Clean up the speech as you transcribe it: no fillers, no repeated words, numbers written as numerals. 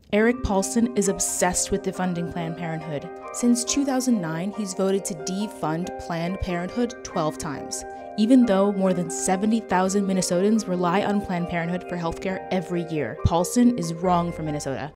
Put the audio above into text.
Erik Paulsen is obsessed with defunding Planned Parenthood. Since 2009, he's voted to defund Planned Parenthood 12 times, even though more than 70,000 Minnesotans rely on Planned Parenthood for healthcare every year. Paulsen is wrong for Minnesota.